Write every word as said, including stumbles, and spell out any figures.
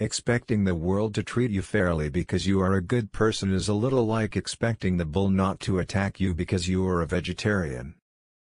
Expecting the world to treat you fairly because you are a good person is a little like expecting the bull not to attack you because you are a vegetarian.